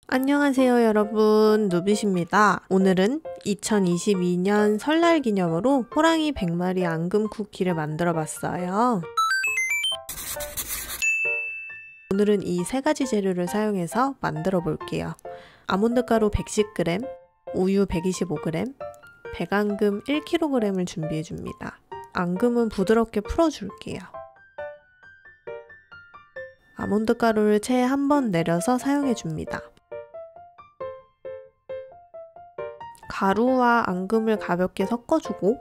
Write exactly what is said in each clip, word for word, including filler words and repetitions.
안녕하세요 여러분, 누빗입니다. 오늘은 이천이십이 년 설날 기념으로 호랑이 백 마리 앙금 쿠키를 만들어 봤어요. 오늘은 이 세 가지 재료를 사용해서 만들어 볼게요. 아몬드 가루 백십 그램, 우유 백이십오 그램, 백앙금 일 킬로그램을 준비해 줍니다. 앙금은 부드럽게 풀어 줄게요. 아몬드 가루를 체에 한 번 내려서 사용해 줍니다. 가루와 앙금을 가볍게 섞어주고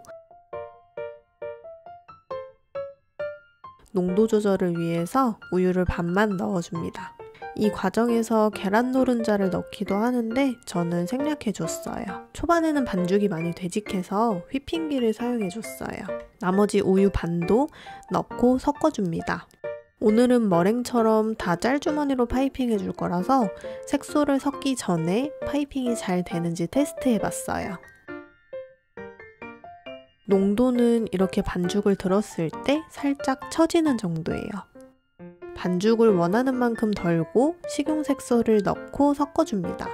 농도 조절을 위해서 우유를 반만 넣어줍니다. 이 과정에서 계란 노른자를 넣기도 하는데 저는 생략해줬어요. 초반에는 반죽이 많이 되직해서 휘핑기를 사용해줬어요. 나머지 우유 반도 넣고 섞어줍니다. 오늘은 머랭처럼 다 짤주머니로 파이핑 해줄 거라서 색소를 섞기 전에 파이핑이 잘 되는지 테스트 해봤어요. 농도는 이렇게 반죽을 들었을 때 살짝 처지는 정도예요. 반죽을 원하는 만큼 덜고 식용색소를 넣고 섞어줍니다.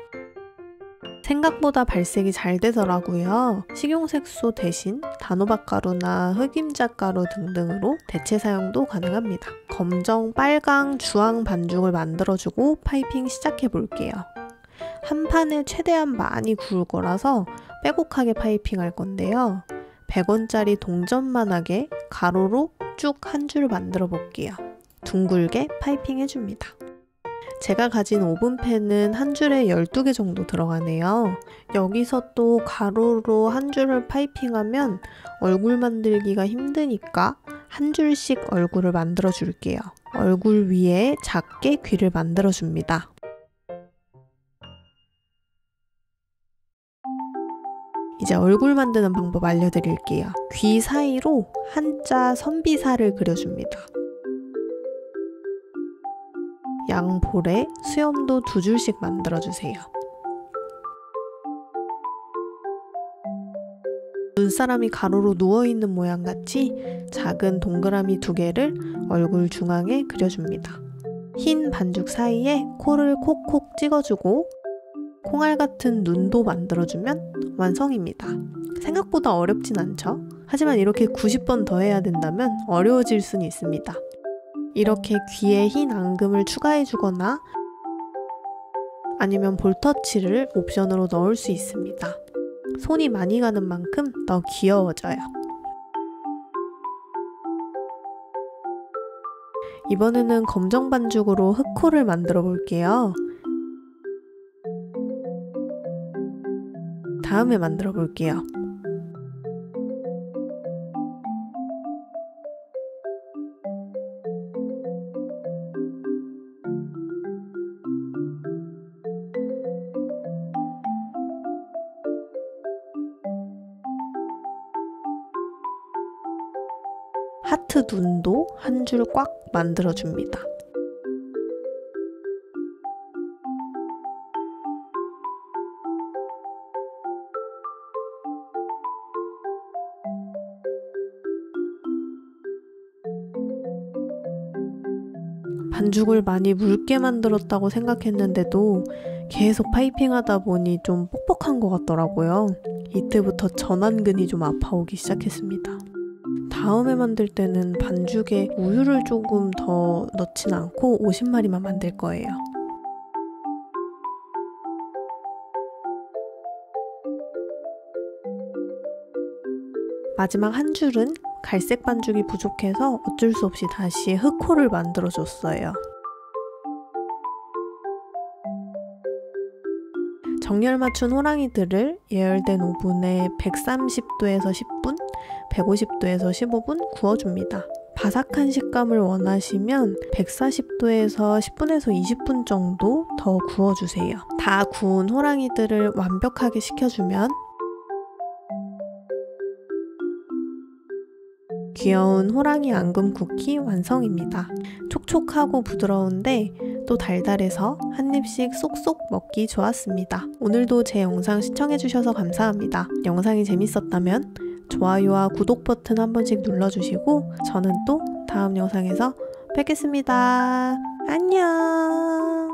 생각보다 발색이 잘 되더라고요. 식용색소 대신 단호박가루나 흑임자가루 등등으로 대체 사용도 가능합니다. 검정, 빨강, 주황 반죽을 만들어주고 파이핑 시작해 볼게요. 한 판에 최대한 많이 구울 거라서 빼곡하게 파이핑 할 건데요. 백 원짜리 동전만하게 가로로 쭉 한 줄 만들어 볼게요. 둥글게 파이핑 해줍니다. 제가 가진 오븐팬은 한 줄에 열두 개 정도 들어가네요. 여기서 또 가로로 한 줄을 파이핑하면 얼굴 만들기가 힘드니까 한 줄씩 얼굴을 만들어 줄게요. 얼굴 위에 작게 귀를 만들어 줍니다. 이제 얼굴 만드는 방법 알려드릴게요. 귀 사이로 한자 선비사를 그려줍니다. 양 볼에 수염도 두 줄씩 만들어주세요. 눈사람이 가로로 누워있는 모양같이 작은 동그라미 두 개를 얼굴 중앙에 그려줍니다. 흰 반죽 사이에 코를 콕콕 찍어주고 콩알 같은 눈도 만들어주면 완성입니다. 생각보다 어렵진 않죠? 하지만 이렇게 구십 번 더 해야 된다면 어려워질 수는 있습니다. 이렇게 귀에 흰 앙금을 추가해주거나 아니면 볼터치를 옵션으로 넣을 수 있습니다. 손이 많이 가는 만큼 더 귀여워져요. 이번에는 검정 반죽으로 흑코를 만들어 볼게요. 다음에 만들어 볼게요. 하트 눈도 한 줄 꽉 만들어줍니다. 반죽을 많이 묽게 만들었다고 생각했는데도 계속 파이핑 하다 보니 좀 뻑뻑한 것 같더라고요. 이때부터 전완근이 좀 아파오기 시작했습니다. 다음에 만들 때는 반죽에 우유를 조금 더 넣진 않고 오십 마리만 만들 거예요. 마지막 한 줄은 갈색 반죽이 부족해서 어쩔 수 없이 다시 흑코를 만들어줬어요. 정열 맞춘 호랑이들을 예열된 오븐에 백삼십 도에서 십 분, 백오십 도에서 십오 분 구워줍니다. 바삭한 식감을 원하시면 백사십 도에서 십 분에서 이십 분 정도 더 구워주세요. 다 구운 호랑이들을 완벽하게 식혀주면 귀여운 호랑이 앙금 쿠키 완성입니다. 촉촉하고 부드러운데 또 달달해서 한 입씩 쏙쏙 먹기 좋았습니다. 오늘도 제 영상 시청해주셔서 감사합니다. 영상이 재밌었다면 좋아요와 구독 버튼 한 번씩 눌러주시고 저는 또 다음 영상에서 뵙겠습니다. 안녕.